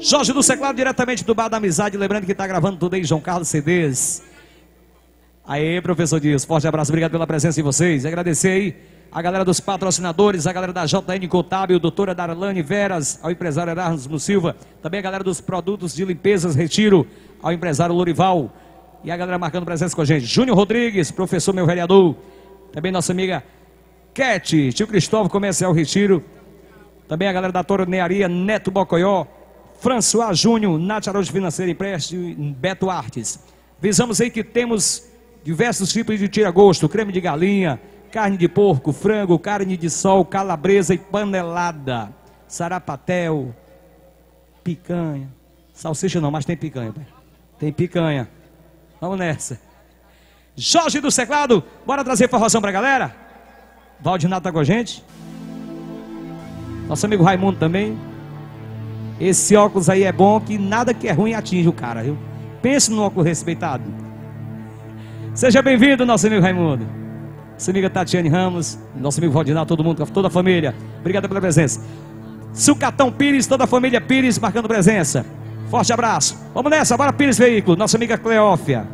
Jorge do Teclado, diretamente do Bar da Amizade. Lembrando que tá gravando tudo aí, João Carlos CDs. Aê, professor Dias, forte abraço, obrigado pela presença de vocês. Agradecer aí a galera dos patrocinadores, a galera da JN Contábil, doutora Darlane Veras, ao empresário Erasmo Silva, também a galera dos produtos de limpezas Retiro, ao empresário Lorival, e a galera marcando presença com a gente. Júnior Rodrigues, professor meu vereador, também nossa amiga Cat, tio Cristóvão, Comercial Retiro, também a galera da Tornearia Neto Bocoió, François Júnior, Nath Araújo Financeira Empréstimo, Beto Artes. Visamos aí que temos diversos tipos de tira-gosto, creme de galinha, carne de porco, frango, carne de sol, calabresa e panelada, sarapatel, picanha, salsicha não, mas tem picanha, pai. Tem picanha, vamos nessa. Jorge do Teclado, bora trazer forrozão pra galera? Valdinato tá com a gente, nosso amigo Raimundo também. Esse óculos aí é bom, que nada que é ruim atinge o cara, viu? Pense no óculos respeitado. Seja bem-vindo, nosso amigo Raimundo, nossa amiga Tatiane Ramos, nosso amigo Valdinal, todo mundo, toda a família, obrigado pela presença. Sucatão Pires, toda a família Pires marcando presença. Forte abraço. Vamos nessa, bora Pires Veículo, nossa amiga Cleófia.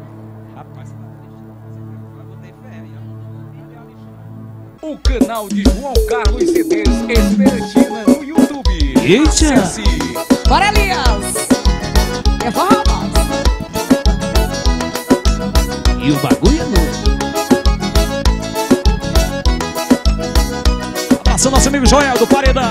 O canal de João Carlos CDs Esperantina no YouTube. Acesse. Bora, Elias. É forró. E o bagulho é novo. Abraço nosso amigo Joel do Paredão.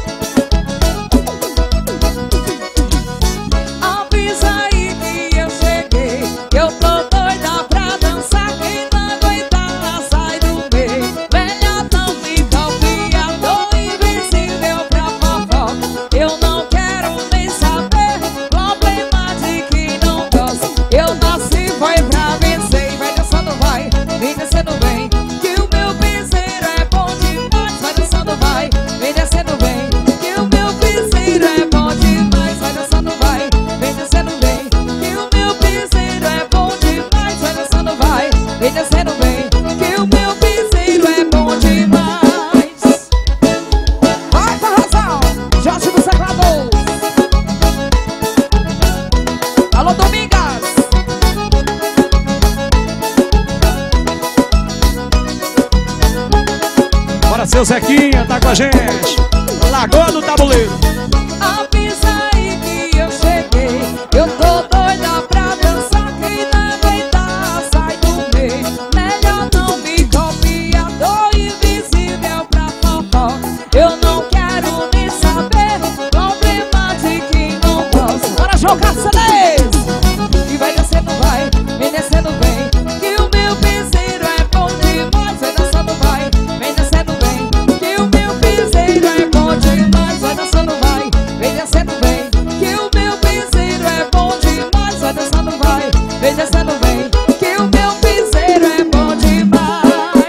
Avisa aí que eu cheguei, eu tô doida pra dançar. Quem não aguentar sai do meio. Melhor não me copia, tô invencível pra fofó. Eu não quero nem saber problema de quem não gosta. Eu nasci foi pra vencer. Vai dançando, vai, vem descendo, vem, que o meu piseiro é bom demais. Vai dançando, vai, vem descendo, vem, que o meu piseiro é bom demais. Vai dançando, vai, vem descendo, vem, que o meu piseiro é bom demais. Vai dançando, vai, vem descendo, vem, que o meu piseiro é bom demais. Vai, forrozão, Jorge do Teclado. Alô, Domingas. Bora, seu Zequinha, tá com a gente. Lagoa do Tabuleiro. Avisa aí que eu cheguei, eu tô doida pra dançar. Quem não aguentar sai do meio. Melhor não me copia, tô invisível pra fofó. Eu não quero nem saber problema de quem não gosta. Bora jogar CDs. E vai descendo, vai, vem descendo, vem, que o meu piseiro é bom demais. Vai dançando, vai, vem descendo, vem, que o meu piseiro é bom demais. Vai dançando, vai, vem descendo, vem, que o meu piseiro é bom demais. Vai dançando, vai, vem descendo, vem, que o meu piseiro é bom demais.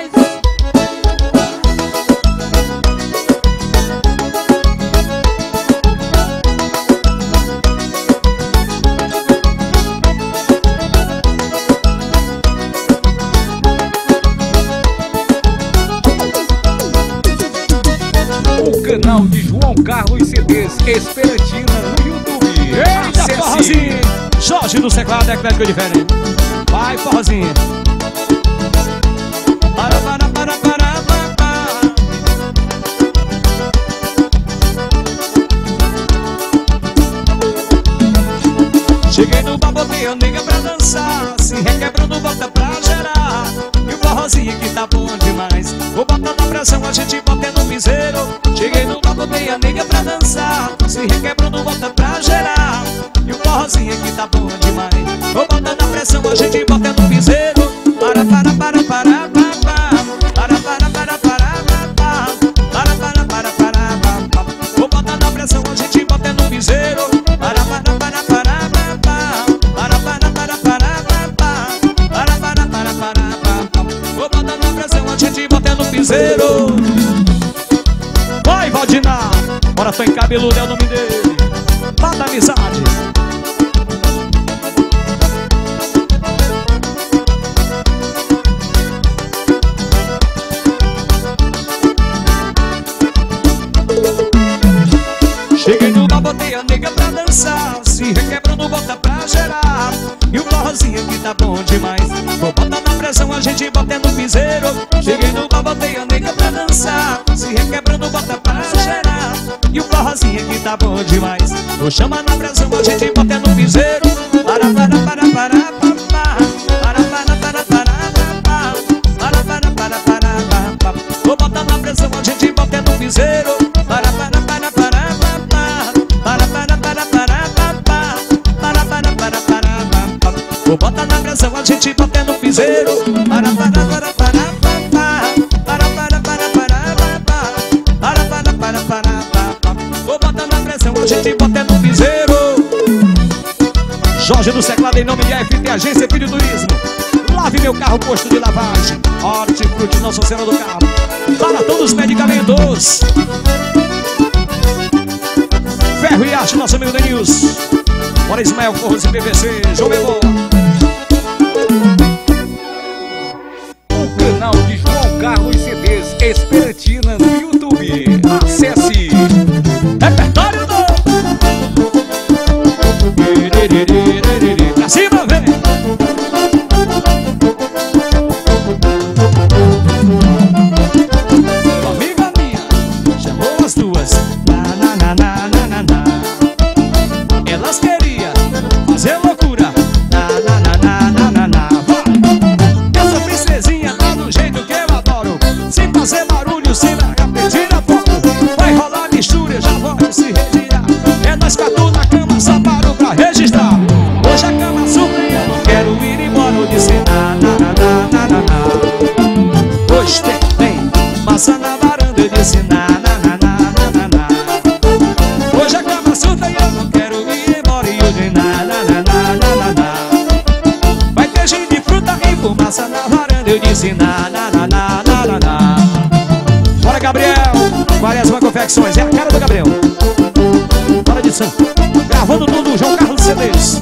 O canal de João Carlos CDs Esperantina no YouTube. Eita, Acesse. forrozinho. Jorge do Teclado, é eclético diferente. Vai, forrozinho. Para, para, para, para, para, para. Cheguei no bar, botei a nega pra dançar. Se requebrando, bota pra gerar. E o forrozinho que tá bom demais. Vou botar na pressão, a gente bota no piseiro. Cheguei no bar, botei a nega pra dançar. Se requebrando, bota pra gerar. E o forrozinho que tá bom demais. Vou botar na pressão, a gente bota no piseiro. Para, para, para, para, para. Para, para, para, para, para. Para, para, para, para, para. Vou botar na pressão, a gente bota no piseiro. Para, para, para, para. Vai, Valdinar, bora, tô em cabeludo, é o nome dele. Lá da Amizade. Cheguei no bar, botei a nega pra dançar. Se requebrando, bota pra gerar. E o forrozinho aqui tá bom demais. Vou botar na pressão, a gente bota no piseiro. Cheguei no bar, botei a nega pra dançar. Se requebrando, bota pra gerar. E o forrozinho aqui tá bom demais. Vou chamar na pressão, a gente bota no piseiro. Para, para, para, para, para, para, para, para, para, para, para, para. Vou botar na pressão, a gente bota no piseiro. Para, para, para, para, para, para, para, para, para. Vou botar na pressão, a gente bota no piseiro. Para, para, para, para, para, para, para, para, para. Vou botar na pressão, a gente bota no piseiro. Jorge do Teclado, em nome de AFT, Agência Filho Turismo. Lave meu carro, posto de lavagem. Hortifruti, Nossa Senhora do Carmo. Para todos os medicamentos. Ferro e Arte, nosso amigo Denilson. Bora Ismael Corros e PVC, João Bebô. O canal de João Carlos CDs Esperantina no YouTube. Acesse. Repertório do pra cima, vem. Amiga minha chamou as duas. Na, na, na, na, na, na. Elas queriam fazer loucura. Na, na, na, na, na, na, na. Vai. Essa princesinha tá do jeito que eu adoro. Sem fazer barulho, sem largar, tira foto. Vai rolar mistura, já vou se retirar. É nós quatro na cama, só paro pra registrar. Hoje a cama surda e eu não quero ir embora. Eu disse na, na, na, na, na, na. Hoje tem maçã na varanda. Eu disse na, na, na, na, na, na. Hoje a cama surda e eu não quero ir embora. E hoje na, na, na, na, na, na. Vai ter gin de fruta e fumaça na varanda. Eu disse na, na, na, na, na, na, na. Bora, Gabriel, Quaresma Confecções, é a cara do Gabriel. Bora de São, gravando tudo, João Carlos CDs.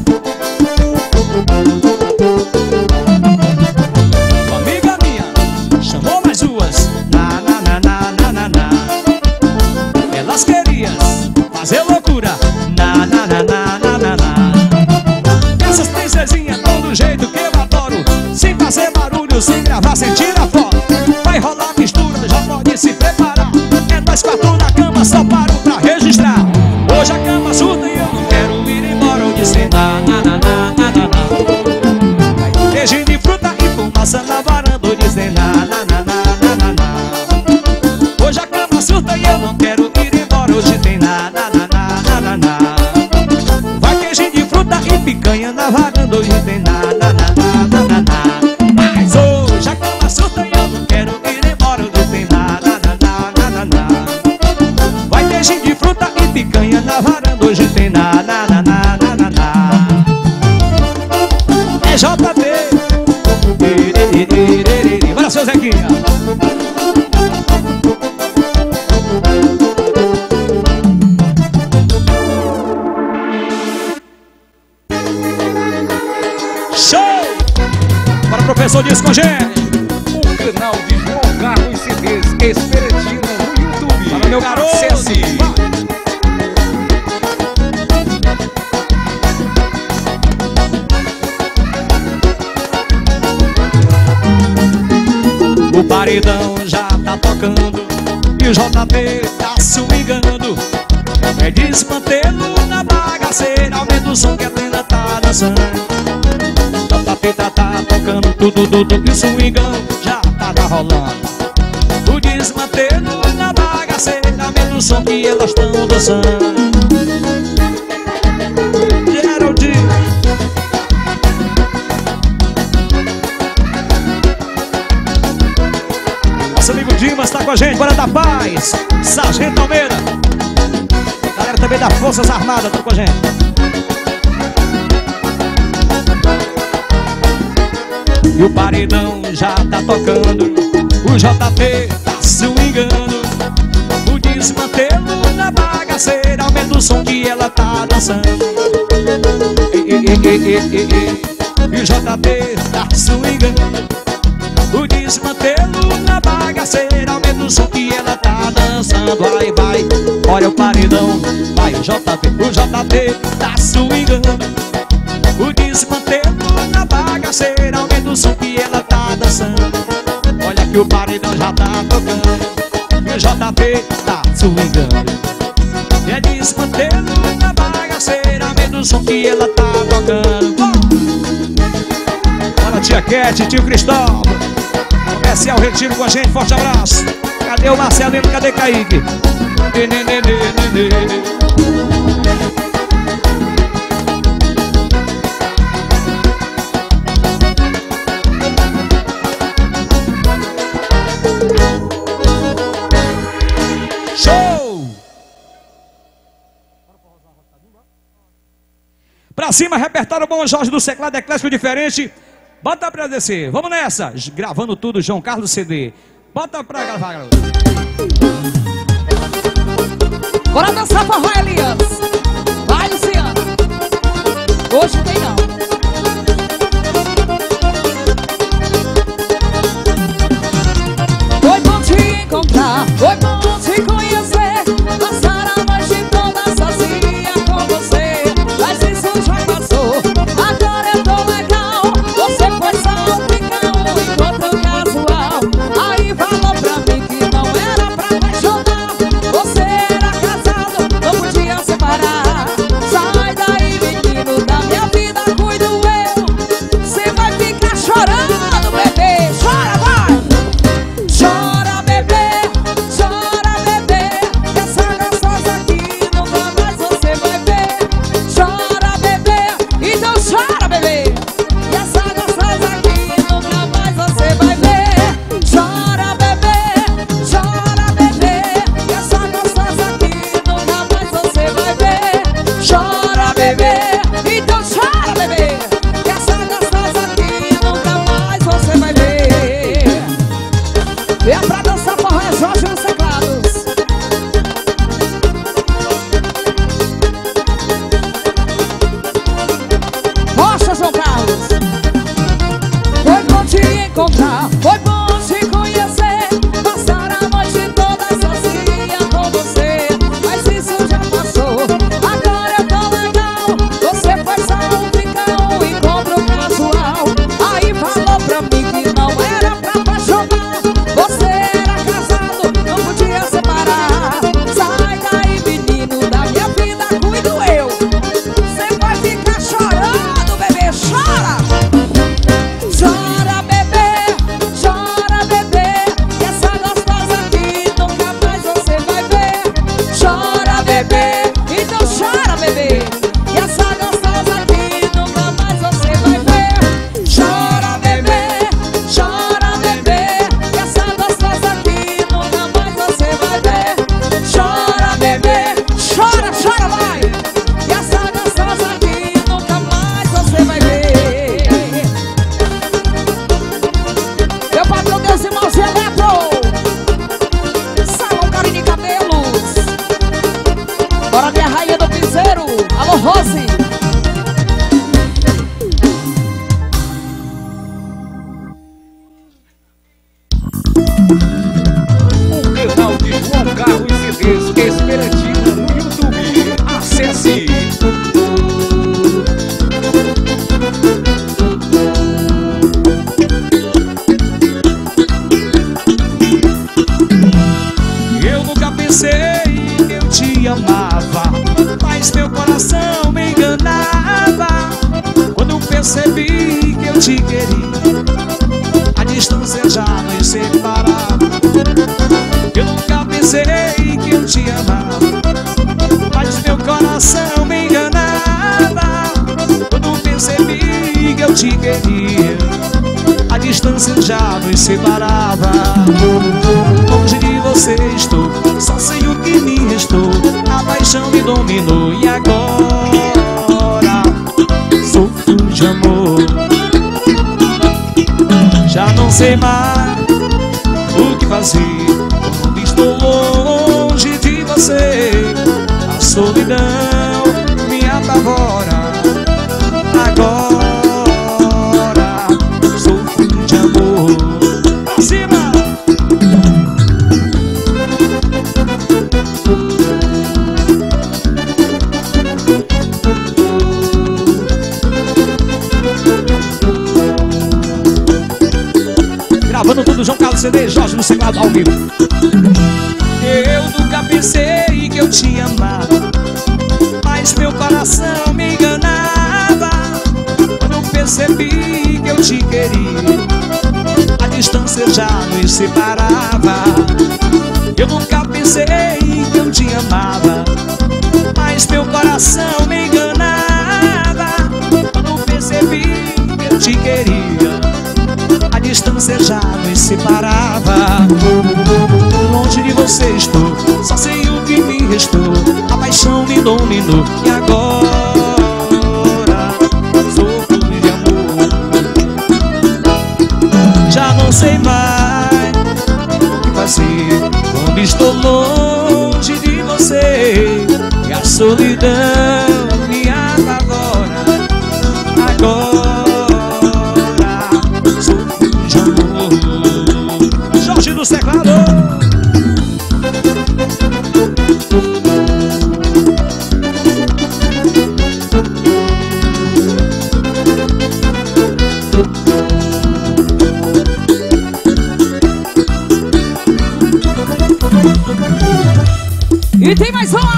Uma amiga minha chamou mais duas. Na, na, na, na, na, na, na. Elas queriam fazer loucura. Na, na, na, na, na, na, na. Essas princesinhas tão do jeito que eu adoro. Sem fazer barulho, sem gravar, sem tirar foto. Vai rolar mistura, já pode se preparar. É nós quatro na cama, só paro pra registrar. Hoje a cama surda e eu não quero ir embora. Eu disse na, na, na, na, na, na, na. Vai ter gin de fruta e fumaça na varanda. Eu disse na, na, na, na, na, na, na. Hoje a cama surda e eu não quero ir embora. Hoje tem na, na, na, na, na, na, na. Vai ter gin de fruta e picanha na varanda. Hoje tem na, na, na, na, na, na, na. Mas hoje a cama surda e eu não quero ir embora. Hoje tem na, na, na, na, na, na, na. Vai ter gin de fruta e picanha na varanda. Hoje tem na, na, na, na, na, na, na. É JT. Bora, seu Zequinha. Show! Para o professor Dias com gente. O canal de João Carlos CDs Esperantina no YouTube. Fala, meu garoto. Acesse. O paredão já tá tocando e o JP tá swingando. É desmantelo na bagaceira, aumenta o som que a tenda tá dançando. JP tá tocando tudo e o swingão já tá rolando. O desmantelo na bagaceira, aumenta o som que elas tão dançando. Geraldinho. Nosso amigo Dimas tá com a gente, Bora da Paz, Sargento Almeida. Galera também das Forças Armadas tá com a gente. E o paredão já tá tocando, o JP tá swingando. O desmantelo na bagaceira, aumenta o som que ela tá dançando. E o JP tá swingando. O desmantelo na bagaceira, aumenta o som que ela tá dançando. Vai, vai, Olha o paredão, vai o JT tá swingando. O desmantelo na bagaceira, aumenta o som que ela tá dançando. Olha que o paredão já tá tocando, e o JT tá swingando. E é desmantelo na bagaceira, aumenta o som que ela tá tocando. Olha tia Cat, tio Cristóvão, Comercial Retiro com a gente, forte abraço. Cadê o Marcelino, cadê Kaique? Show! Pra cima, repertório Bom Jorge do Teclado Eclético Diferente. Bota pra descer, vamos nessa. Gravando tudo, João Carlos CD. Bota pra gravar, garoto. Bora dançar forró, Elias. Vai, Luciano. Hoje tem não. Foi bom te encontrar, foi bom te conhecer. Passar a noite toda sozinha com você. Mas isso já passou, agora eu tô legal. Você foi só um encontro casual. Aí falou pra mim que não era pra apaixonar. Você era casado, não podia separar. Sai daí, menino, da minha vida cuido eu. Você vai ficar chorando, bebê. Chora, vai! Chora, bebê, que essa gostosa aqui nunca mais você vai ver. Chora, bebê, então chora, bebê, que essa gostosa aqui nunca mais você vai ver. Chora, bebê, que essa gostosa aqui nunca mais você vai ver. Chora, bebê, então chora, bebê, que essa gostosa aqui nunca mais você vai ver. Venha pra dançar forró, é Jorge nos teclados. Rocha, João Carlos. Foi bom te encontrar, foi bom te conhecer. Passar a noite toda sozinha com você. Mas isso já passou, agora eu tô legal. Você foi só um encontro casual. Aí falou pra mim que não era pra apaixonar. Você era casado, não podia separar. Sai daí, menino, da minha vida cuido eu. Você vai ficar chorando, bebê, chora! Chora, bebê, que essa gostosa aqui nunca mais você vai ver. Chora, bebê, então chora, bebê, que essa gostosa aqui nunca mais você vai ver. Chora, bebê, que essa gostosa aqui nunca mais você vai ver. Chora, bebê, chora, vai, que essa gostosa aqui nunca mais você vai ver. Meu patrão, Deus, irmãos, Eletro, Salão Carinho de Cabelos. Bora, minha rainha do piseiro. Alô, Rose. O canal de João Carlos CDs Esperantina no YouTube. Acesse. Eu nunca pensei que eu te amava, mas meu coração me enganava. Quando percebi que eu te queria, a distância já nos separava. Eu nunca pensei que eu te amava, mas meu coração me enganava. Quando percebi que eu te queria, a distância já nos separava. Longe de você estou, só sei o que me restou. A paixão me dominou e agora sofro de amor. Já não sei mais o que fazer quando estou longe de você. A solidão me apavora. Agora sofro de amor. Pra cima! CD, Jorge no teclado ao vivo. Eu nunca pensei que eu te amava, mas meu coração me enganava. Quando percebi que eu te queria, a distância já nos separava. Eu nunca pensei que eu te amava, mas meu coração me enganava. Quando percebi que eu te queria, a distância já nos separava. Longe de você estou, só sei o que me restou. A paixão me dominou e agora sofro de amor. Já não sei mais o que fazer quando estou longe de você, e a solidão me apavora. Agora sofro de amor. Jorge do teclado. E tem mais uma!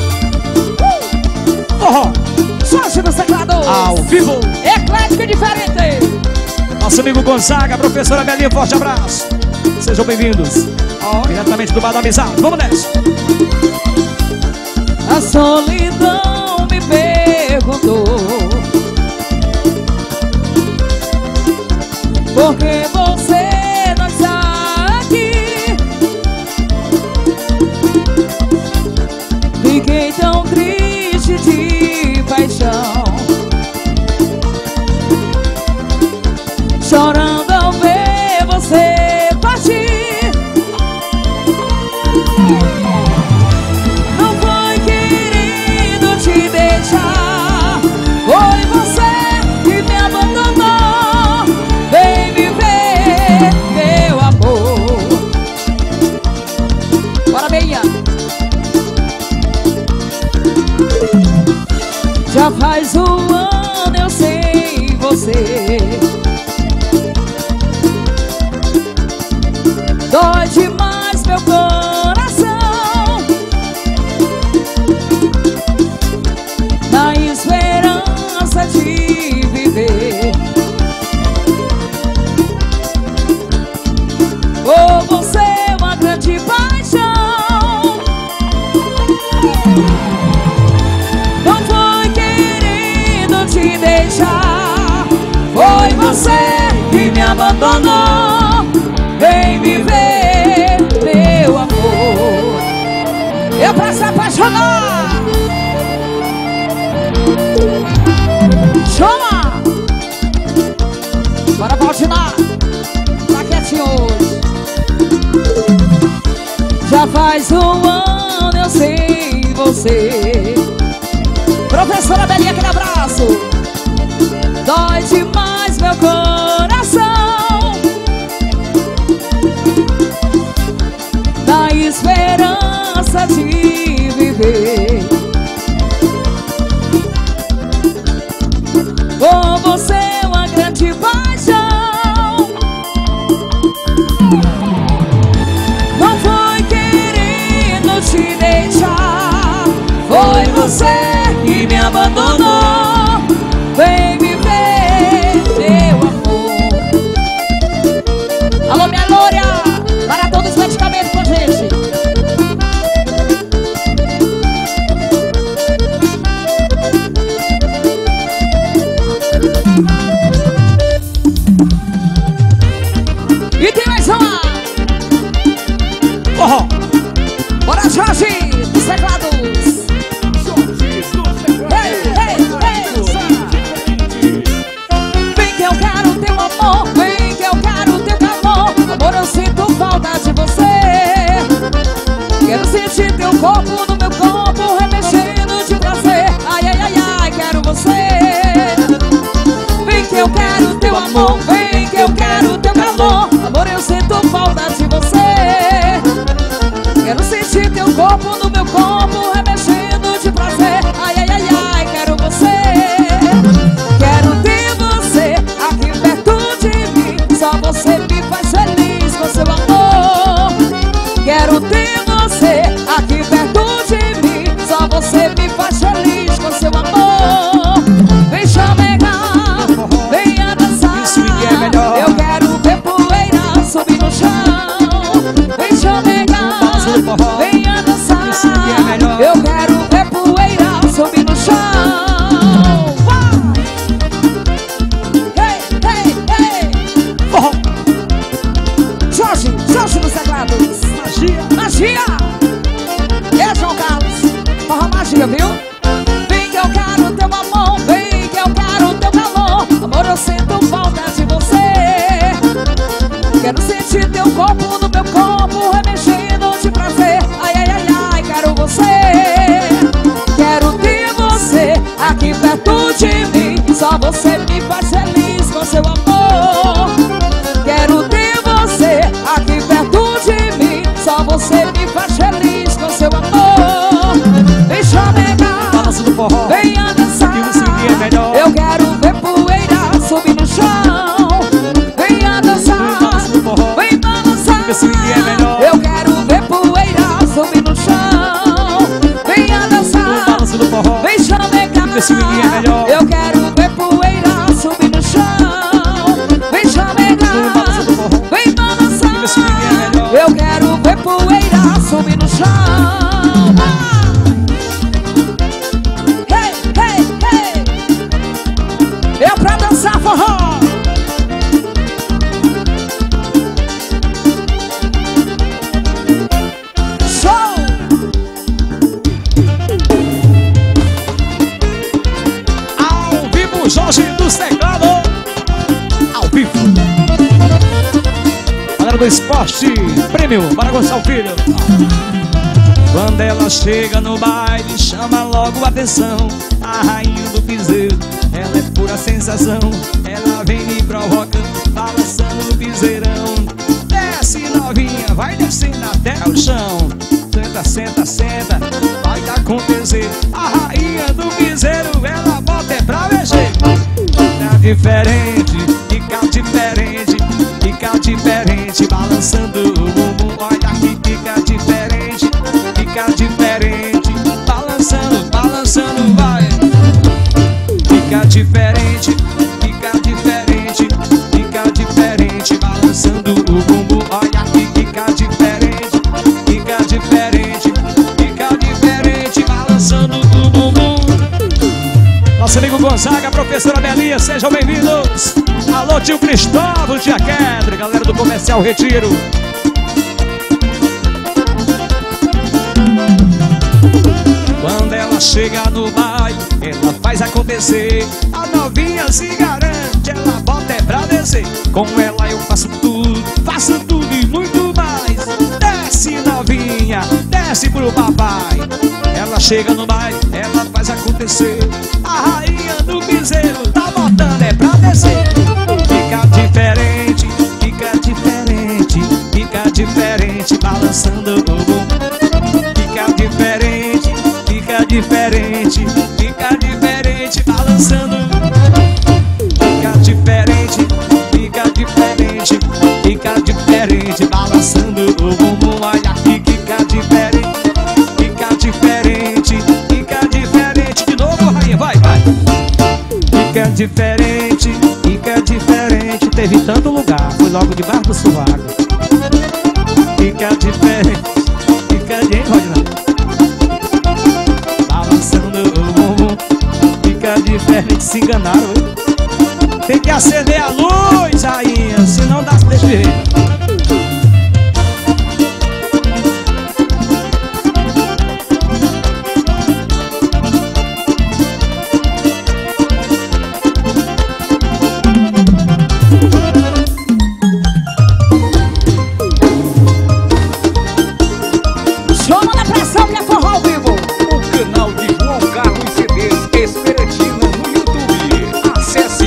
Jorge no teclado! Ao vivo! Eclético e diferente! Nosso amigo Gonzaga, professora Belinha, forte abraço! Sejam bem-vindos! Diretamente do Bar da Amizade, vamos nessa! A solidão me perguntou por que você não está aqui. Fiquei tão triste de paixão, chorando ao ver você partir. Não foi querendo te deixar, foi você que me abandonou. Vem viver, meu amor. Bora, Beia. Já faz um ano eu sem você, dói demais meu coração, na esperança de viver. Por você é uma grande paixão. Não foi querendo te deixar, foi você que me abandonou. Vem viver, meu amor. Eu pra se apaixonar. Chama! Bora, Valdinar. Tá quietinho hoje. Já faz um ano eu sem você. Professora Belinha, aquele abraço. Dói demais meu coração, na esperança de viver. Por você é uma grande paixão. Não foi querendo te deixar, foi você que me abandonou. Vem viver, meu amor. Alô, minha Glória, para todos os medicamentos com a gente. E tem mais uma. Bora, Jorge, dos teclados. Vem que eu quero teu amor, vem que eu quero teu calor. Amor, eu sinto falta de você. Quero sentir teu corpo no meu corpo, remexendo de prazer. Ai, ai, ai, ai, quero você. Vem que eu quero teu amor, vem que eu quero teu calor. Amor, eu sinto falta de você. Quero sentir teu corpo no meu corpo, remexendo de prazer. Ai, ai, ai, ai, quero você. Quero ter você aqui perto de mim. Só você me faz feliz com seu amor. perto de mim, só você me faz feliz com seu amor. Quero ter você aqui perto de mim, só você me faz feliz com seu amor. Vem chamegar, Balança do forró, venha dançar, que o swing é melhor. eu quero ver poeira subir no chão. Venha dançar, Balança do forró, vem balançar, que o swing é melhor. eu quero ver poeira subir no chão. Venha dançar, Balança do forró, vem chamegar, que o swing é melhor. eu quero ver poeira subir no chão. Vem chamegar, Balança do forró, vem balançar, que o swing é melhor. eu quero ver poeira subir no chão. Hey, hey, hey, eu pra dançar forró. Show! Ao vivo, Jorge dos teclados. Ao vivo. Galera do esporte, prêmio para Gonçalo Filho. Quando ela chega no baile, chama logo a atenção. A rainha do piseiro, ela é pura sensação. Ela vem me provocando, balançando no piseirão. Desce novinha, vai descendo até o chão. Senta, senta, senta, vai acontecer. A rainha do piseiro, ela bota é pra mexer. Fica diferente, fica diferente, fica diferente, balançando o bumbum. Olha aqui, fica diferente, fica diferente, balançando, balançando, vai. Fica diferente, fica diferente, fica diferente, balançando o bumbum. Olha aqui, fica diferente, fica diferente, fica diferente, balançando o bumbum. Nosso amigo Gonzaga, professora Belinha, sejam bem-vindos. Alô, tio Cristóvão, tia Quedra, galera do Comercial Retiro. Quando ela chega no baile, ela faz acontecer. A novinha se garante, ela bota é pra descer. Com ela eu faço tudo e muito mais. Desce novinha, desce pro papai. Ela chega no baile, ela faz acontecer. A rainha do piseiro tá botando é pra descer. Fica diferente, fica diferente, fica diferente, balançando o bumbum. Fica diferente, fica diferente, fica diferente, balançando. Fica diferente, fica diferente, fica diferente, balançando o bumbum. Olha aqui, fica diferente, fica diferente, fica diferente. De novo, rainha, vai, vai. Fica diferente, fica diferente. Teve tanto lugar, foi logo debaixo do sovaco. Fica diferente, fica de enrodinado, balançando o bumbum. Fica diferente, se enganaram, hein? Tem que acender a luz, rainha, senão dá desse jeito. Chama na pressão que é forró ao vivo. O canal de João Carlos CDs Esperantina no YouTube. Acesse.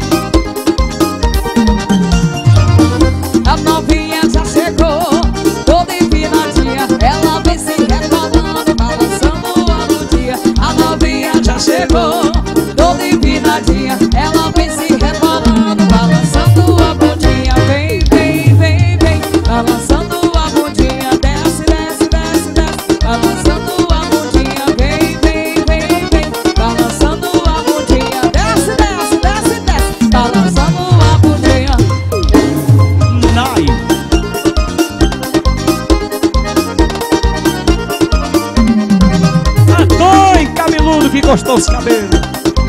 A novinha já chegou, toda empinadinha. Ela vem se rebolando, balançando a bundinha. A novinha já chegou, toda empinadinha. Ela vem se rebolando, balançando a bundinha. Vem, vem, vem, vem, balançando a bundinha. Desce, desce, desce, desce, balançando a bundinha. Vem, vem, vem, vem, balançando a bundinha. Desce, desce, desce, desce, balançando a bundinha. Nai. Adoi, cabeludo que gostou os cabelos.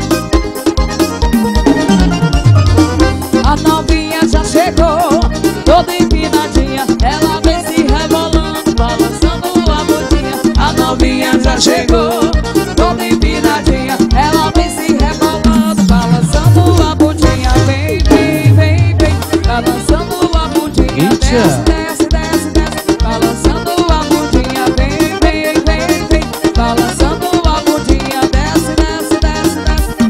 A novinha já chegou, toda empinadinha. Ela vem se rebolando, balançando a bundinha. A novinha já chegou, toda empinadinha. Ela vem se rebolando, balançando a bundinha. Vem, vem, vem, vem, balançando a bundinha. Desce, desce, desce, desce, balançando a bundinha. Vem, vem, vem, vem, balançando a bundinha. Desce, desce, desce, desce,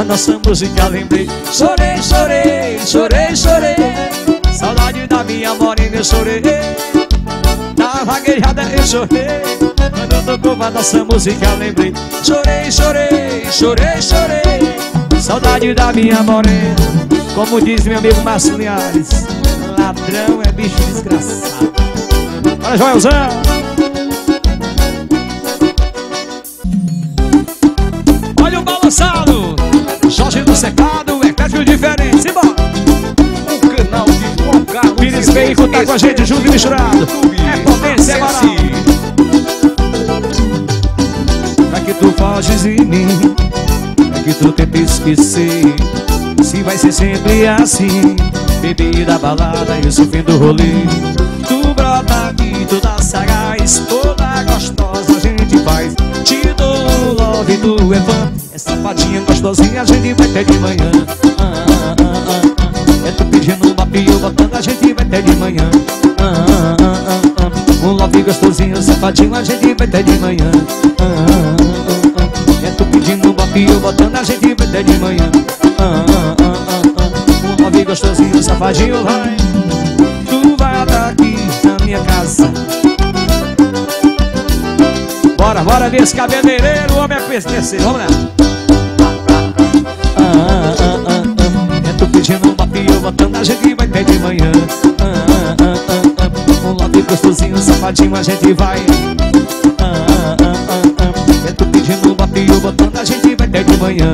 a nossa música lembrei. Chorei, chorei, chorei, chorei. Saudade da minha morena eu chorei. Na vaguejada eu chorei. Quando tocou a nossa música lembrei. Chorei, chorei, chorei, chorei. Saudade da minha morena. Como diz meu amigo Márcio Linhares, ladrão é bicho desgraçado. Bora, Joelzão! Olha o balançado! Jorge do Secado, é crédito diferente, simbora! O canal de João Carlos Pires Veículo tá com a gente junto e misturado. É potência, é moral. Pra que tu foges de mim, pra que tu tenta esquecer. Se vai ser sempre assim, bebida, balada e o fim do rolê. Tu brota aqui, toda sagaz, toda gostosa a gente faz. Te dou um love, tu é fã. É safadinha gostosinha, a gente vai ter de manhã. É tu pedindo uma pio, botando a gente vai ter de manhã. Um love gostosinho, safadinho, a gente vai ter de manhã. É tu pedindo uma pio, botando a gente vai ter de manhã. Um love gostosinho, safadinho, vai. Tu vai até aqui na minha casa. Bora, bora nesse cabeleireiro, o homem é pesquecer, vamos lá. É tu pedindo um papinho, botando a gente vai ter de manhã. Um love gostosinho, safadinho, a gente vai. É tu pedindo um papinho, botando a gente vai ter de manhã.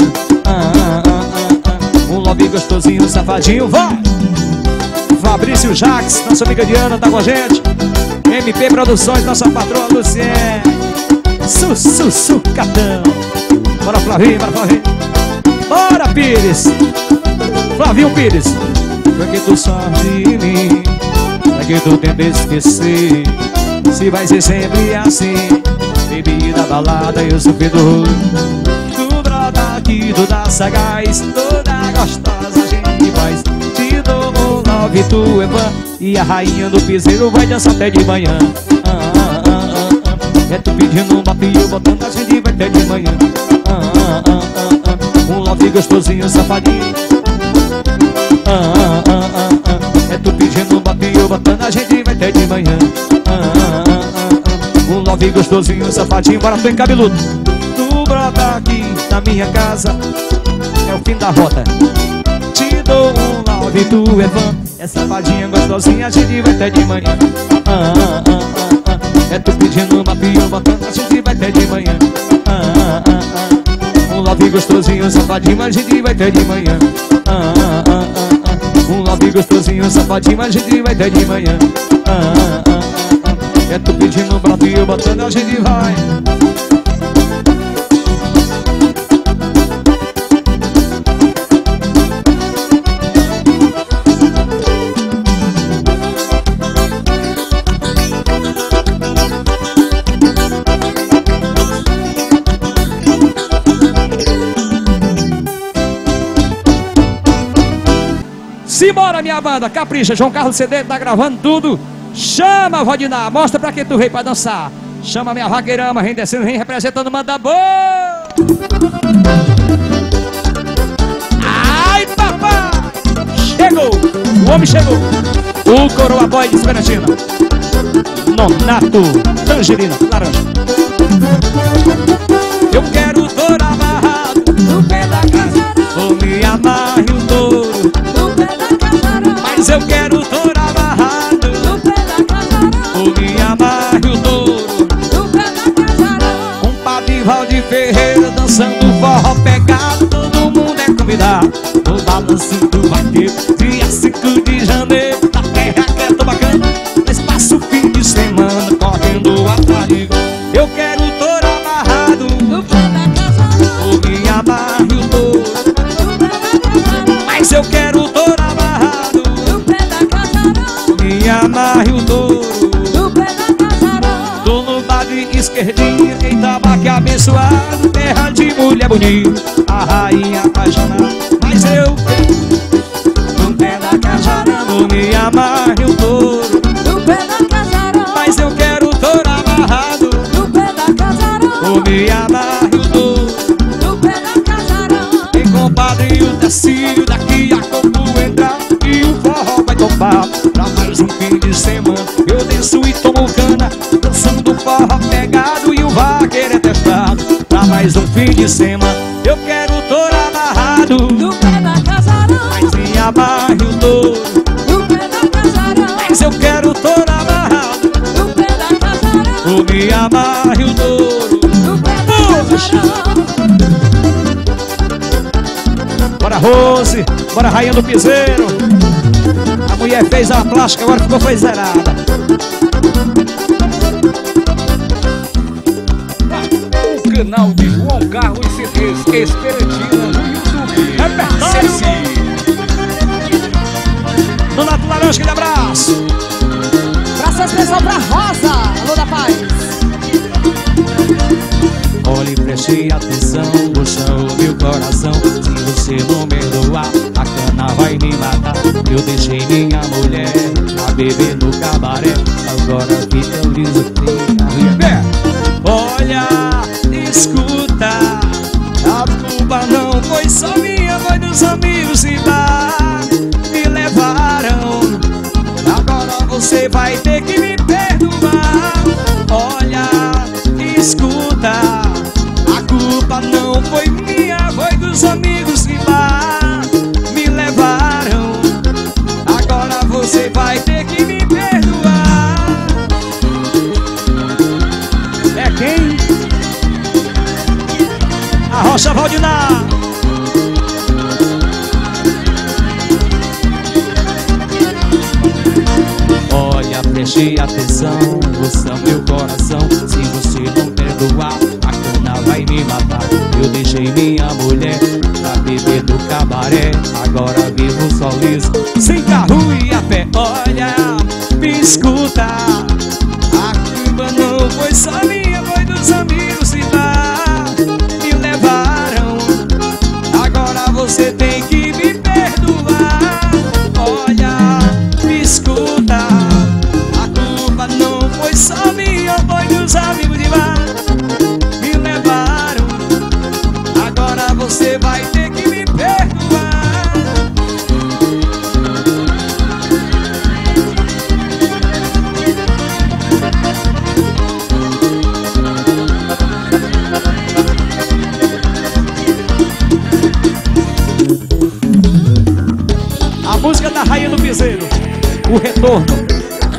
Um love gostosinho, safadinho, vai. Fabrício Jax, nossa amiga Diana tá com a gente. MP Produções, nossa patroa Luciene. Sucatão. Bora Flavinho, bora Flavinho. Bora Pires. Flavinho Pires. Pra que tu sorte em mim, pra que tu tenta esquecer. Se vai ser sempre assim, bebida, balada e o sufi do rolê. Tu brota aqui, toda sagaz, toda gostosa a gente faz. Te dou um love, tu é fã. E a rainha do piseiro vai dançar até de manhã. É tu pedindo um papinho, botando a gente vai ter de manhã. Um love gostosinho, safadinho. É tu pedindo um papinho, botando a gente vai ter de manhã. Um love gostosinho, safadinho. Bora, tu em cabeludo. Tu brota aqui na minha casa, é o fim da rota. Te dou um love, tu é fã. É safadinha, gostosinha, a gente vai ter de manhã. É tu pedindo uma pio, botando a gente vai ter de manhã. Um love gostosinho, safadinho, a gente vai ter de manhã. Um love gostosinho, safadinho, a gente vai ter de manhã. É tu pedindo uma pio, botando a gente vai. Simbora, minha banda, capricha, João Carlos CD tá gravando tudo. Chama, Vodinar, mostra pra que tu veio pra dançar. Chama minha vaqueirama, vem descendo, vem representando, manda boa. Ai, papai, chegou, o homem chegou. O Coroa Boy de Esperantina, Nonato, Tangerina, laranja. Eu quero touro amarrado No pé da casa, vou me amarre o touro. no pé da casa, Mas eu quero touro amarrado, no pé da casa, vou me amarre o touro. no pé da casa. Um Padival de Ferreira dançando forró pegado, todo mundo é convidado. No balanço do vaqueiro, dia 5 de janeiro, na terra que é tão bacana. Mas passo o fim de semana correndo atrás de gol. Eu quero touro amarrado, No pé da casa, vou me amarre o touro. no pé da casa, Mas eu quero touro amarrado, no pé da casa, me amarre o touro. no pé da casa. Tô no bar de esquerdinha, em tabaque abençoado, terra de mulher bonita, a rainha apaixonada. Mas eu no pé da cajarana, me amarre o touro. No pé da casa, Mas eu quero touro amarrado, no pé da casa, me amarre o touro. no pé da casa. E com levado pra mais um fim de semana. Eu desço e tomo cana, dançando forró pegado e o vaqueiro é testado. Pra mais um fim de semana, eu quero touro amarrado No pé da casarão, mas me amarre o touro. no pé da casarão, Mas eu quero touro amarrado, no pé da casarão, ou me amarre o touro. no pé da casarão. Bora Rose, bora Rainha do Piseiro. A mulher fez a plástica, agora ficou foi zerada. O canal de João Carlos CDs Esperantina no YouTube. Acesse. Donato Laranja, aquele abraço. Abraço especial pra Rosa, alô da paz. Olhe, preste atenção, puxa o meu coração. Se você não me doar, a cana vai me matar. Eu deixei minha mulher pra beber no cabaré. Agora fica liso, olha, escuta, a culpa não foi só minha, foi dos amigos e bar. Me levaram, agora você vai ter que me perdoar. Olha, escuta, a culpa não foi minha, foi dos amigos que lá me levaram. Agora você vai ter que me perdoar. É quem? A Rocha Valdinar. Olha, preste atenção, ouça meu coração. Se você não perdoar, a cana vai me matar. Eu deixei minha mulher pra beber no cabaré. Agora vivo só liso, sem carro e a pé. Olha, me escuta, a culpa não foi só minha, foi dos amigos e lá me levaram. Agora você tem que me perdoar. Olha, me escuta, a culpa não foi só minha, foi dos amigos de lá me levaram. Agora você vai ter que me perdoar. A música da Rainha do Piseiro, o retorno.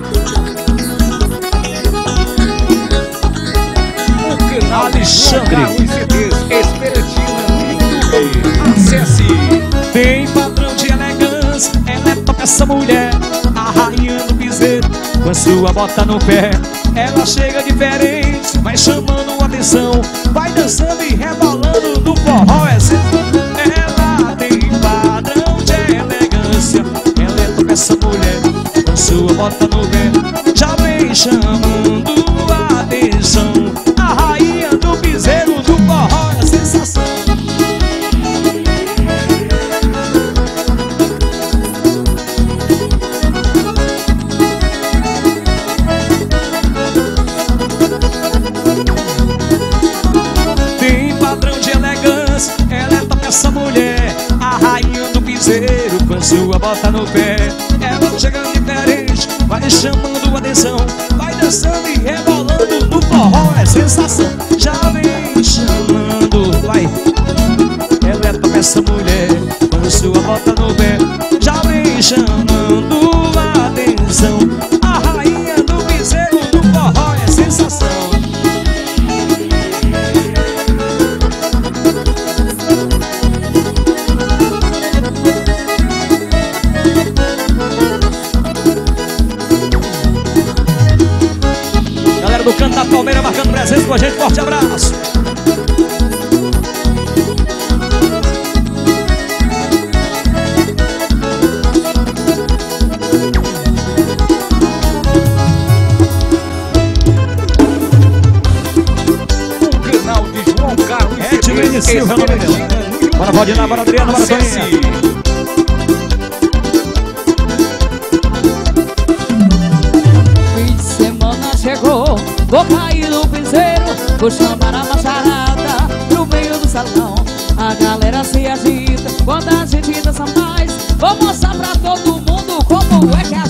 O canal Alexandre. de João Carlos CDs Esperantina no YouTube. Acesse. Tem padrão de elegância, ela é top essa mulher, a Rainha do Piseiro, com a sua bota no pé. Ela chega diferente, vai chamando atenção, vai dançando e rebolando no forró. Ela tem padrão de elegância, ela é top essa mulher, com a sua bota no pé. Já vem chamando atenção, a Rainha do Piseiro do forró é sensação. Tem padrão de elegância, ela é top essa mulher, a Rainha do Piseiro, com a sua bota no pé. Ela chega diferente, vai chamando atenção, vai dançando e rebolando no forró é sensação. Já vem chamando, vai. Ela é top essa mulher, com a sua bota no pé. Já vem chamando atenção, a Rainha do Piseiro do forró é sensação. Galera do Canto da Palmeira marcando presença com a gente, forte abraço. O canal de João Carlos Edmilene Silva, nome dela. Bora Valdinar, bora Adriana, bora Acesse. Toninha. Fim de semana chegou, vou cair no piseiro, vou chamar a macharada pro meio do salão. A galera se agita quando a gente dança mais. Vou mostrar pra todo mundo como é que a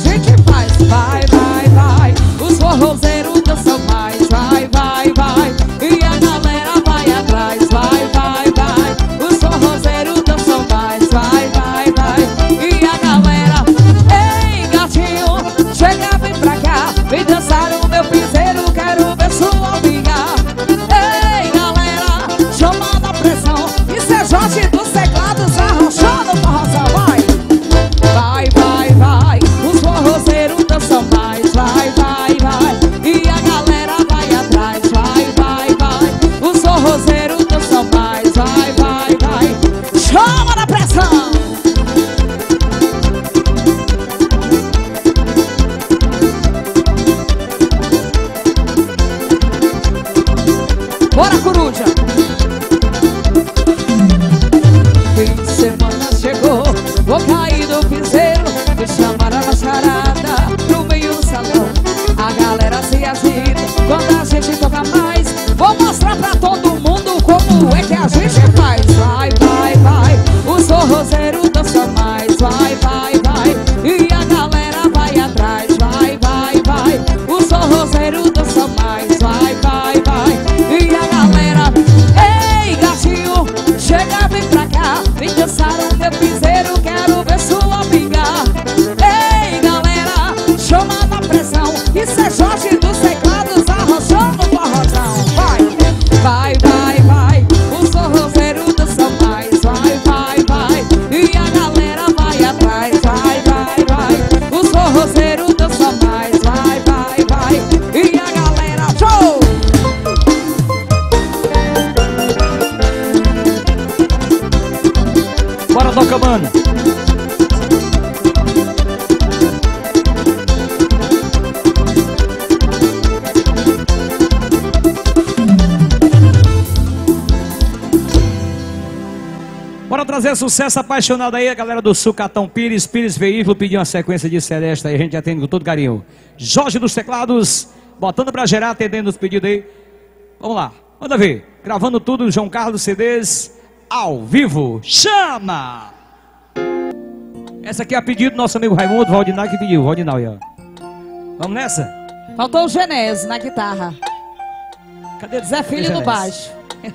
fazer sucesso apaixonado aí, a galera do Sucatão Pires Veículo pediu uma sequência de Celeste aí, a gente atende com todo carinho. Jorge dos Teclados, botando pra gerar, atendendo os pedidos aí. Vamos lá, manda ver. Gravando tudo, João Carlos CDs, ao vivo. Chama! Essa aqui é a pedido do nosso amigo Raimundo Valdinal que pediu. Valdinal aí, ó. Vamos nessa? Faltou o Genésio na guitarra. Cadê Zé Filho no Genésio? baixo.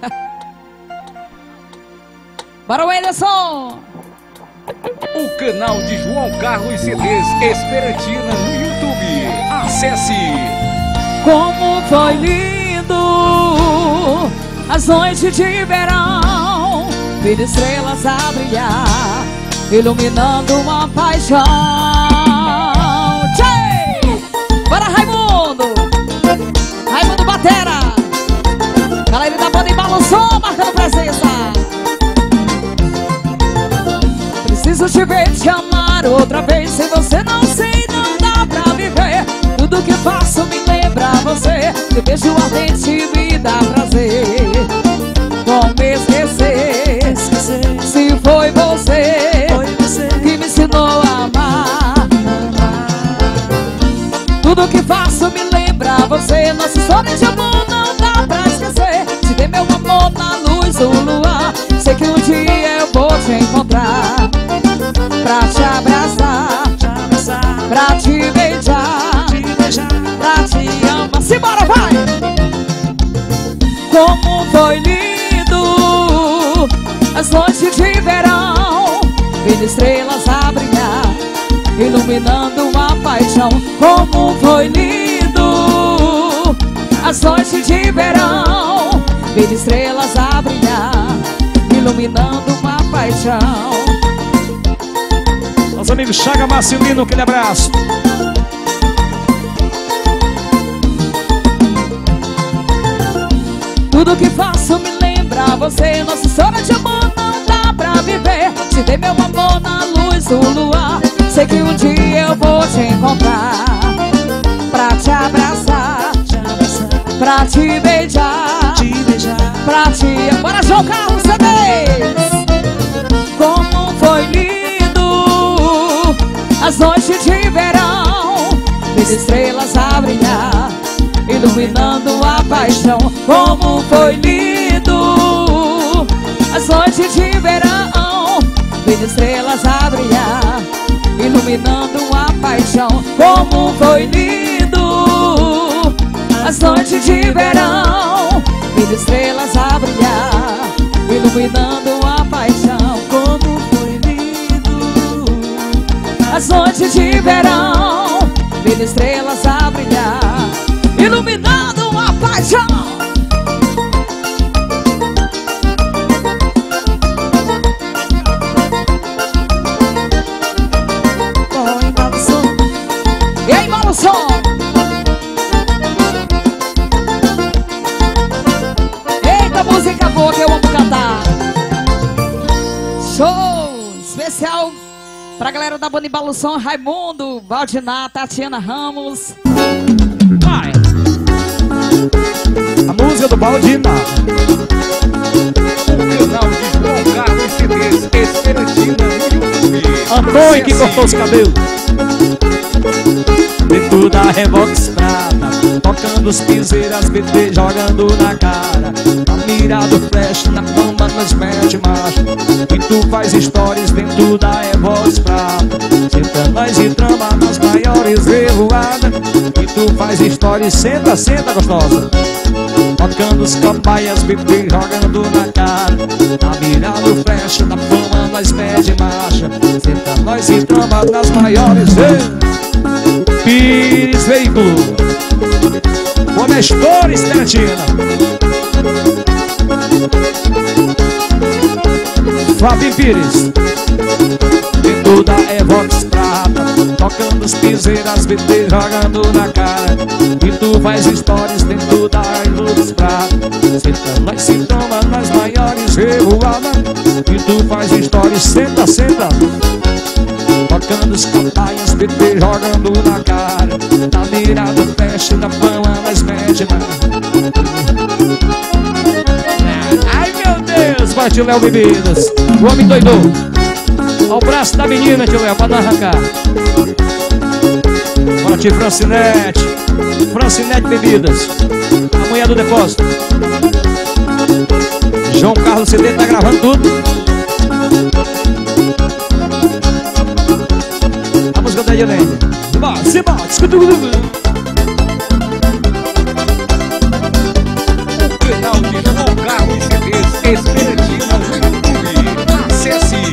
Bora, Whindersson! O canal de João Carlos CDs Esperantina no YouTube. Acesse. Como foi lindo as noites de verão, ver estrelas a brilhar, iluminando uma paixão. Tchê! Bora, Raimundo! Raimundo Batera! Galera da banda Embala o Som, marcando presença. Preciso te ver, te amar outra vez. Sem você não sei, não dá pra viver. Tudo que faço me lembra você. Teu beijo ardente me dá prazer. Como esquecer se foi você que me ensinou a amar. Tudo que faço me lembra você. Nossa história de amor não dá pra esquecer. Te dei meu amor na luz do luar. Sei que um dia eu vou te encontrar, pra te abraçar, pra te beijar, pra te amar. Simbora, vai! Como foi lindo as noites de verão, vendo estrelas a brilhar, iluminando uma paixão. Como foi lindo as noites de verão, vendo estrelas a brilhar, iluminando uma paixão. Nosso amigo Chaga Marcelino, aquele abraço. Tudo que faço me lembra você. Nossa história de amor não dá pra viver. Te dei meu amor na luz do luar. Sei que um dia eu vou te encontrar, pra te abraçar, pra te beijar, pra te amar. Bora, João Carlos CDs! Como foi lindo as noites de verão, ver estrelas a brilhar, iluminando a paixão. Como foi lindo as noites de verão, ver estrelas a brilhar, iluminando a paixão. Como foi lindo as noites de verão, ver estrelas a brilhar, iluminando a paixão. Como foi lindo as noites de verão, ver estrelas a brilhar, iluminando uma paixão. E aí, Embala o Som! Eita, música boa que eu amo cantar. Show especial pra galera da banda Embala o Som, Raimundo, Valdinar, Tatiana Ramos. Vai! A música do Valdinar. O canal de João Carlos CDs Esperantina no YouTube. Antônio que Acesse. cortou os cabelos. Dentro da Revox prata, tocando os piseiras, BT jogando na cara. Tá mirado flash na bomba, nos mete marcha. E tu faz stories dentro da Revox prata. Senta nós e trama nas maiores revoadas. E tu faz stories, senta, senta gostosa. Tocando os campaias, BT jogando na cara. Tá mirado flash na bomba, nós mete marcha. Senta nós e trama nas maiores Pires Veículo, Bonestor Esperantina, Fábio Pires, dentro da Evox prata, tocando os piseiras, BT jogando na cara. E tu faz stories dentro da Evox prata. Senta, nós se toma nas maiores revoadas. E tu faz stories, senta, senta. Tocando os campaias, BT jogando na cara. Tá mirado, fecha na fama, mas mete na... Ai meu Deus, Bora, tio Léo Bebidas. O homem doidou. Ao braço da menina, tio Léo, pra não arrancar. Bora, tio Francinete. Francinete Bebidas. A mulher do depósito. João Carlos CD tá gravando tudo. A música da Edilene. Simbora, simbora. Escuta o canal de João Carlos CDs Esperantina no YouTube. Acesse.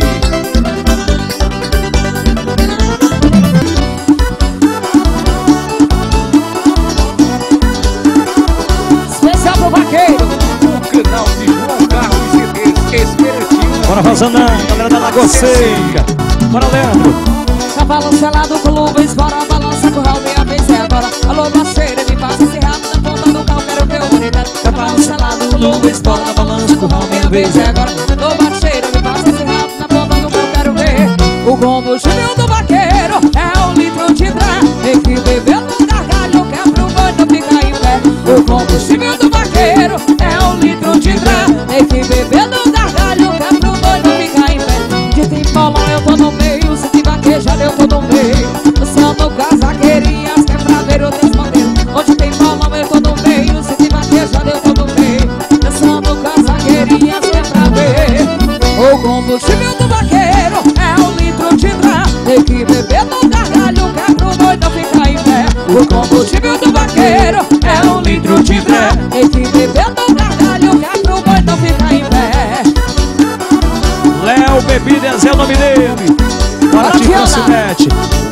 Especial pro vaqueiro. O canal de João Carlos CDs Esperantina. Bora, Rosanã, galera da Lagoa Seca. Bora, Leandro. Cavalo selado com luvas, bora balança com ralo, minha vez é agora. Alô, parceira, me passa esse rabo na ponta do carro, quero ver o bonito. Cavalo selado com luvas, bora balança com ralo, minha vez é agora. Alô, parceira, me passa esse rabo na ponta do carro, quero ver. O combustível do vaqueiro é um litro de drá. Tem que beber no gargalho, que é pro boi não ficar em pé. O combustível do vaqueiro é um litro de drá. Tem que beber no gargalho, que é pro boi não ficar em pé. De tem paulão eu tô no meio, se te vaquejar eu tô no meio. Dançando com as vaqueirinhas, que é pra ver o desmodelo. Onde tem paulão eu tô no meio, se te vaquejar eu tô no meio. Dançando com as vaqueirinhas, que é pra ver. O combustível do vaqueiro é um litro de drá. Tem que beber no gargalho, que é pro boi não ficar em pé. O combustível do vaqueiro é um litro de drá. Tem que beber no gargalho, que é pro boi não ficar em pé. Léo Bebidas é o nome dele. Bora, tio Francinete.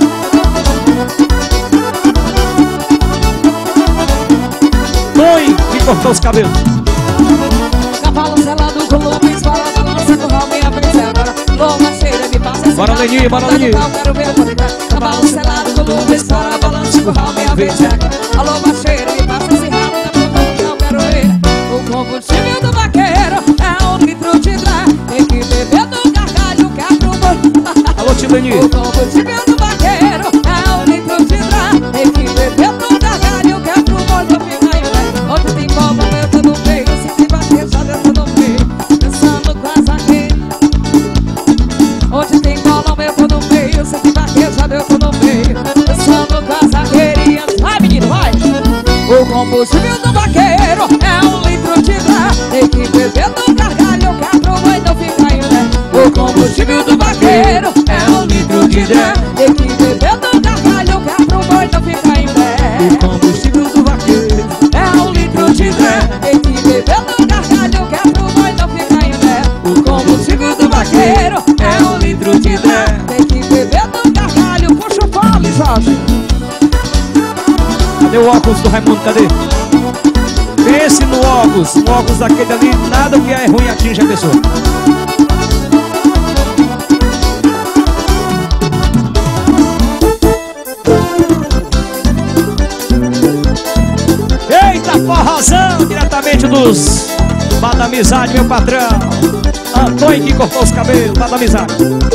Mãe que cortou os cabelos. Cavalo selado com luvas, bora balança com ralo, minha vez é agora. Loma cheira, me passa esse Bora, rabo Leni, na bora, ponta do Leni. carro, quero ver o bonito. Cavalo selado com luvas, bora balança com ralo, minha vez é agora. Alô, bacheira, me passa esse rabo na ponta do carro, quero ver. O combustível do vaqueiro é um litro de drá. Tem que beber no gargalho, que é pro boi. Alô, tio Leni. O combustível do vaqueiro é um litro de drá. Tem que beber no gargalho, que é pro boi não ficar em pé. Onde tem bola, eu tô no meio. Se te vaquejar, eu tô no meio. Dançando com as vaqueiras. Onde tem bola, eu tô no meio. Se te vaquejar, eu tô no meio. Dançando com as vaqueirinhas. Vai, menino, vai! O combustível do vaqueiro é um litro de drá. Tem que beber no gargalho, que é pro boi não ficar em pé. O combustível do vaqueiro é um litro de drá. Tem que beber no gargalho, que é pro boi não ficar em pé. O combustível do vaqueiro. É um litro de drá. Tem que beber no gargalho, que é pro boi não ficar em pé. O combustível do vaqueiro é um litro de drá. Tem que beber no gargalho. Puxa o fole, Jorge. Cadê o óculos do Raimundo? Cadê? Pense no óculos. Um óculos daquele ali, nada que é ruim atinge a pessoa. Eita, forrozão, diretamente dos Bar da Amizade, meu patrão Antônio que cortou os cabelos, Bar da Amizade.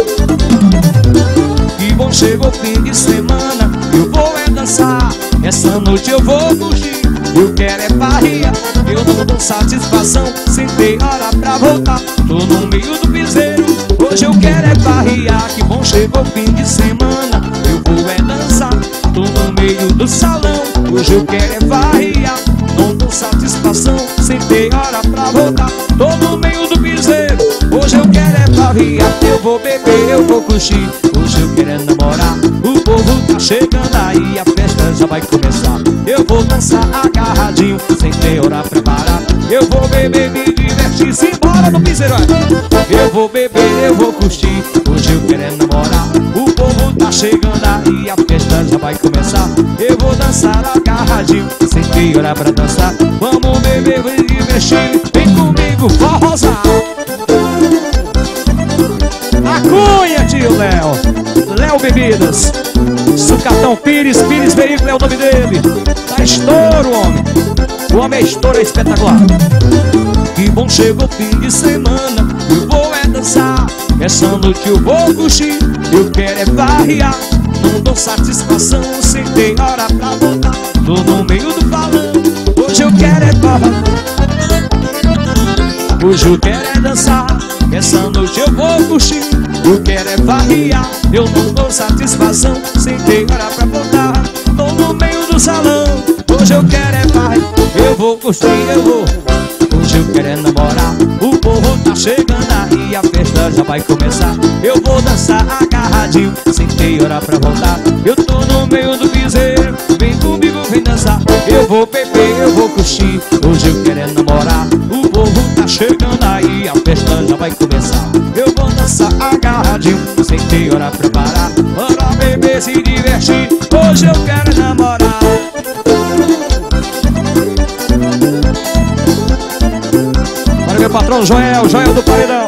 Que bom, chegou o fim de semana, eu vou é dançar. Essa noite eu vou fugir, eu quero é farria. Eu não dou satisfação, sem ter hora pra voltar. Tô no meio do piseiro, hoje eu quero é farriar. Que bom, chegou o fim de semana, eu vou é dançar. Tô no meio do salão, hoje eu quero é farriar. Não dou satisfação, sem ter hora pra voltar. Tô no meio do piseiro, hoje eu quero é farriar. Eu vou beber, eu vou curtir, hoje eu quero é namorar. O povo tá chegando aí, a festa já vai começar. Eu vou dançar agarradinho, sem ter hora pra parar. Eu vou beber, me divertir, simbora no piseiro. Eu vou beber, eu vou curtir, hoje eu quero é namorar. O povo tá chegando aí, a festa já vai começar. Eu vou dançar agarradinho, sem ter hora pra dançar. Vamos beber, vamos divertir, vem comigo, forrozar. A cunha, tio Léo. Léo Bebidas. Sucatão Pires, Pires Veículo é o nome dele. Tá estouro, homem. O homem é estouro, é espetacular. Que bom, chegou o fim de semana, eu vou é dançar. Essa noite eu vou curtir, eu quero é farriar. Não dou satisfação, sem ter hora pra voltar. Tô no meio do balão, hoje eu quero é farriar. Hoje eu quero é dançar, essa noite eu vou curtir. Eu quero é variar, eu não dou satisfação. Sem ter hora pra voltar, tô no meio do salão. Hoje eu quero é paz, eu vou curtir, eu vou. Hoje eu quero é namorar, o povo tá chegando aí, a festa já vai começar. Eu vou dançar agarradinho, sem ter hora pra voltar. Eu tô no meio do piseiro, vem comigo, vem dançar. Eu vou beber, eu vou curtir, hoje eu quero é namorar. O povo tá chegando aí, a festa já vai começar. Eu vou dançar agarradinho, sem ter hora pra parar. Bora beber, se divertir, hoje eu quero é namorar. Para meu patrão Joel, Joel do Paredão.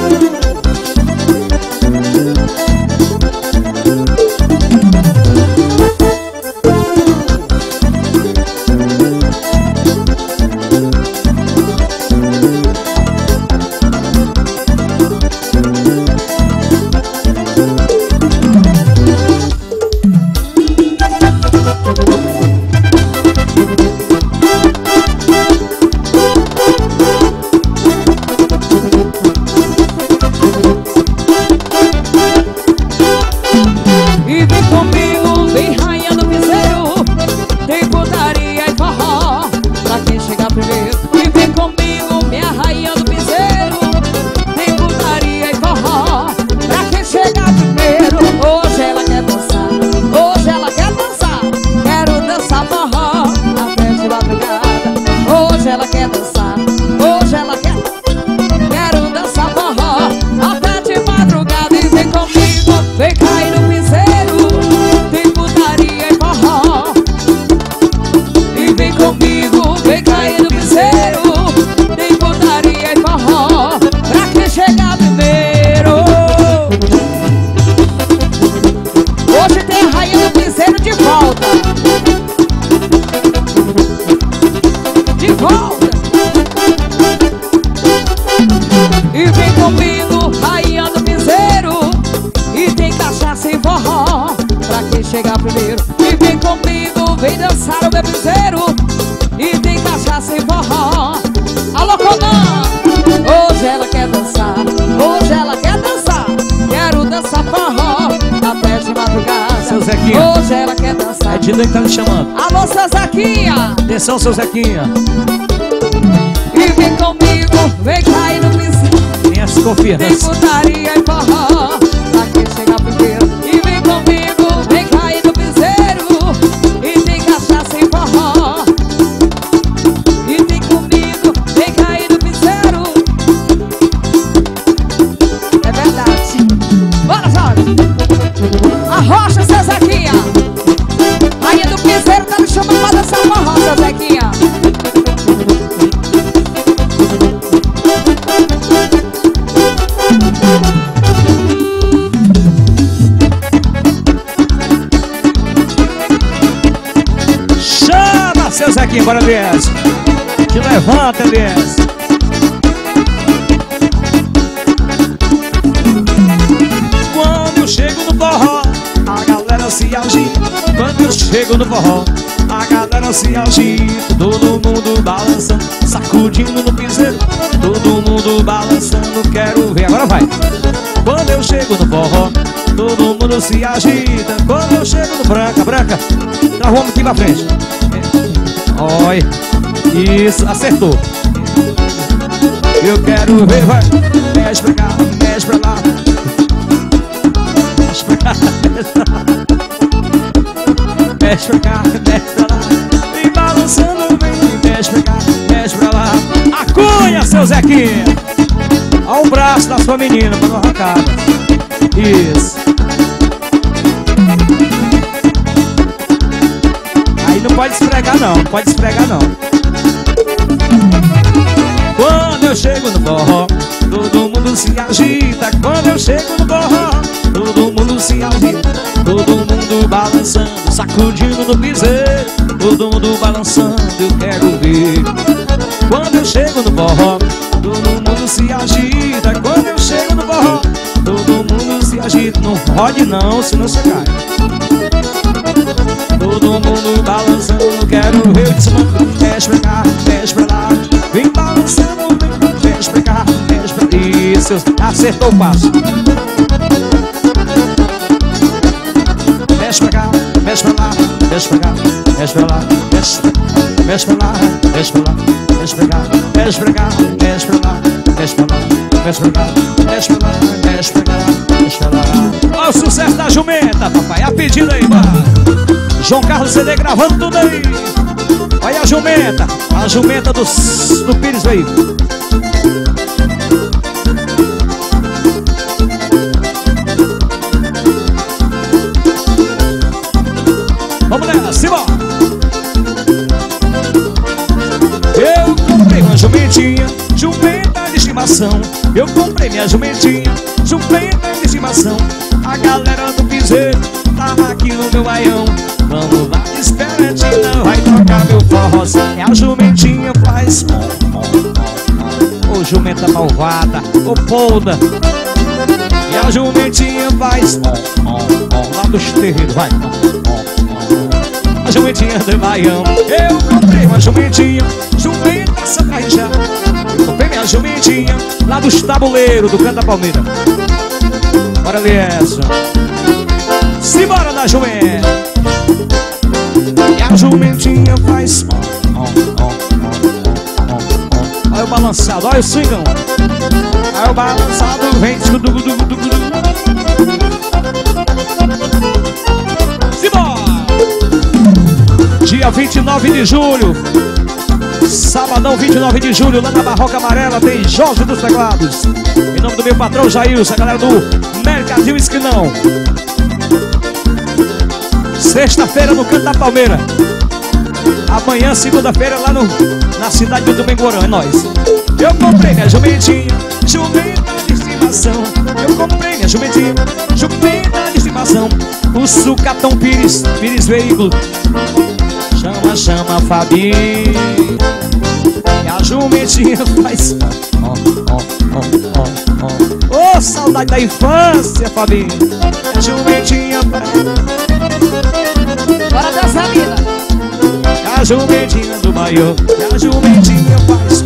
Que tá me chamando. Alô, seu Zequinha. Atenção, seu Zequinha. E vem comigo, vem cair no piseiro. Tem as confianças. Tem putaria e forró, pra quem chegar primeiro. E vem comigo, vem cair no piseiro. E tem cachaça e forró. E vem comigo, vem cair no piseiro. É verdade. Bora, Jorge. Arrocha, seu Zequinha. Rainha do piseiro tá me chamando pra dançar forró, seu Zequinha. Chama, seu Zequinha, bora, Elias. Te levanta, Elias. Quando eu chego no forró, a galera se agita. Quando eu chego no forró, a galera se agita. Todo mundo balançando, sacudindo no piseiro. Todo mundo balançando, quero ver. Agora vai. Quando eu chego no forró, todo mundo se agita. Quando eu chego no branca, branca, travou aqui pra frente. Oi, isso, acertou. Eu quero ver, vai. Mexe pra cá, mexe pra lá. Mexe pra cá, mexe pra lá. Mexe pra cá, mexe pra lá. Vem balançando, vem, mexe pra cá, mexe pra lá. A cunha, seu Zequinha. Olha o braço da sua menina pra não arrancar. Isso. Aí não pode esfregar não, não pode esfregar não. Quando eu chego no forró, todo mundo se agita. Quando eu chego no forró, todo mundo se agita. Todo mundo balançando, sacudindo no piseiro. Todo mundo balançando, eu quero ver. Quando eu chego no forró, todo mundo se agita. Quando eu chego no forró, todo mundo se agita. Não rode não, senão você cai. Todo mundo balançando, eu quero ver. Mexe pra cá, mexe pra lá. Vem balançando, vem, mexe pra cá. seus. Acertou o passo. Mexe pra cá, mexe pra lá, mexe pra cá, mexe pra lá, mexe pra lá, mexe pra lá, mexe pra cá, mexe pra cá, mexe pra lá, mexe pra lá, mexe pra cá, mexe pra lá, mexe pra cá, mexe pra lá. Olha o sucesso da jumenta, papai, a pedida aí, vai. João Carlos CD gravando tudo aí. Olha a jumenta do Pires aí. Vamos nela, simbora. Eu comprei uma jumentinha, jumenta de estimação. Eu comprei minha jumentinha, jumenta de estimação. A galera do piseiro tava aqui no meu baião. Vamos lá, Esperantina, vai tocar meu forró. É a jumentinha faz ô jumenta malvada, ô polda. E a jumentinha faz lá dos terreiros, vai. A jumentinha do baião. Eu comprei uma jumentinha, jumenta sacaijá. Eu comprei minha jumentinha lá dos tabuleiros do Canto da Palmeira. Bora ali essa. Simbora da jumenta. E a jumentinha faz olha o balançado, olha o swingão. Olha o balançado, vem. Simbora. Dia 29 de julho, sabadão 29 de julho, lá na Barroca Amarela tem Jorge dos Teclados. Em nome do meu patrão Jailson, a galera do Mercadinho Esquinão. Sexta-feira no Canto da Palmeira. Amanhã, segunda-feira, lá na cidade do Domingo, é nóis. Eu comprei minha jumentinha, jumenta de estimação. Eu comprei minha jumentinha, jumenta de estimação. O Sucatão Pires Veículo. Chama Fabi. E a jumentinha faz ô, saudade da infância, Fabi. A jumentinha faz. Bora dançar, linda. A jumentinha do baião. E a jumentinha faz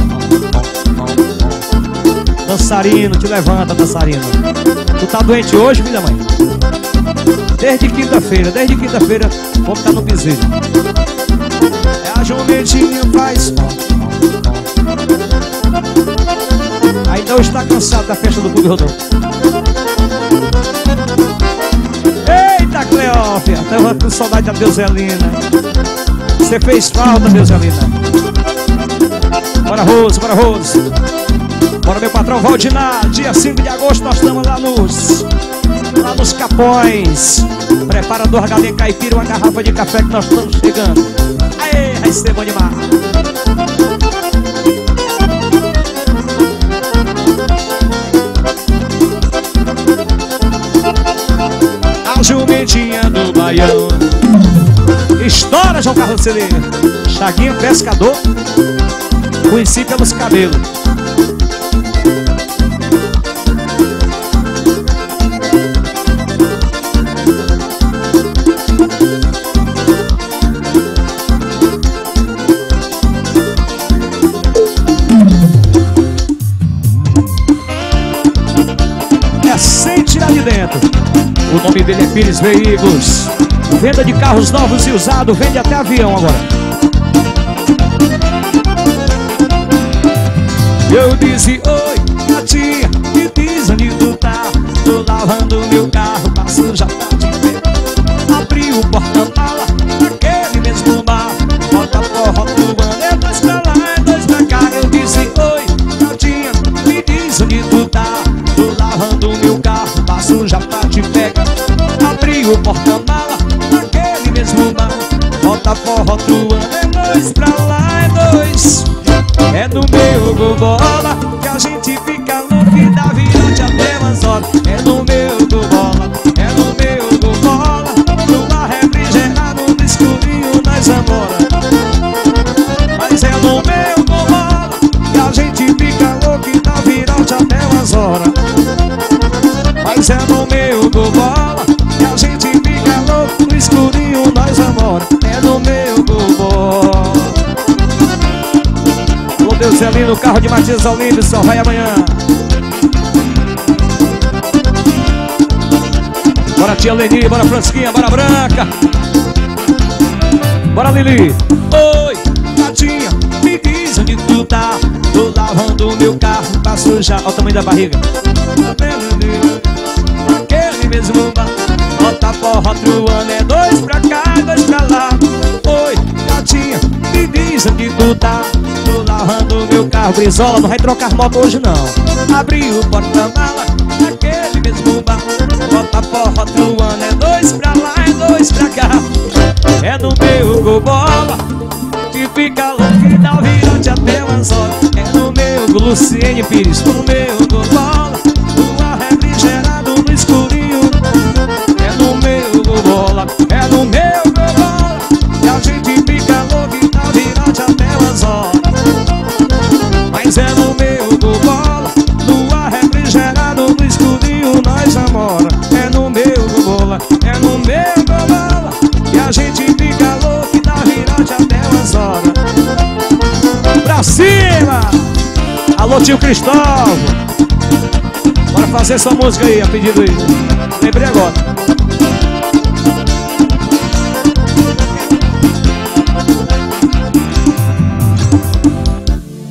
dançarino, te levanta, dançarino. Tu tá doente hoje, filha mãe? Desde quinta-feira, vamos estar no piseiro. É a jumentinha faz aí não está cansado da festa do Clube Rodão. Eita, Cleófia, tava com saudade da Deuselina. Você fez falta, Deuselina. Bora, Rose, bora, Rose. Bora, meu patrão Valdinar. Dia 5 de agosto nós estamos lá nos Capões. Prepara 2 galinhas caipira, uma garrafa de café que nós estamos chegando. Aê, vai ser bom demais. A jumentinha do baião. Estoura, João Carlos CD. Chaguinho pescador, conheci pelos cabelos. É sem tirar de dentro. O nome dele é Pires Veículos. Venda de carros novos e usados, vende até avião agora. Eu disse oi, a tia, me diz onde tu tá. Tô lavando meu carro, passo já tá de pé. Abri o porta-mala, naquele mesmo bar. Bota forró tuando, é 2 pra lá, é 2 pra cá. Eu disse oi, a tia, me diz onde tu tá. Tô lavando meu carro, passo já tá de pé. Abri o porta-mala, naquele mesmo bar. Bota forró tuando, é 2 pra lá, é 2. É no meu Gobola que a gente fica louco e dá virante até umas horas. É no meu Gobola, é no meu Gobola. No bar refrigerado, no escurinho nós amora. Mas é no meu Gobola que a gente fica louco e dá virante até umas horas. Mas é no meu Gobola que a gente fica louco, no escurinho nós amora. É no meu Gobola. Deus é lindo, o carro de Matias Olimpo só vai amanhã. Bora tia Leni, bora Francisquinha, bora Branca. Bora Lili. Oi, gatinha, me diz onde tu tá. Tô lavando meu carro pra sujar. Olha o tamanho da barriga. Aquele mesmo bar. Bota porra truando, é dois pra cá, dois pra lá. Oi, gatinha, me diz onde tu tá. Tô lavando meu carro. Brizola, não vai trocar moto hoje não. Abri o porta-mala, aquele mesmo bar. Bota porra truando, é dois pra lá, é dois pra cá. É no meu gol bola que fica louco e dá o virante até umas horas. É no meu gol Luciene Pires, no meu gol bola, lua refrigerado no escurinho. É no meu gol bola, é no meu gol bola, que a gente fica louco e dá o virante até umas horas. Mas é no meu gol bola, lua refrigerado no escurinho, nós namora. É no meu gol bola, é no meu gol bola, que a gente fica louco e dá virante até umas horas. Pra cima! Alô tio Cristóvão, bora fazer sua música aí, a pedido aí. Lembrei agora.